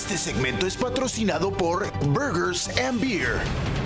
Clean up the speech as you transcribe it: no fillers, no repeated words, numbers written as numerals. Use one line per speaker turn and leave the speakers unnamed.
Este segmento es patrocinado por Burgers and Beer.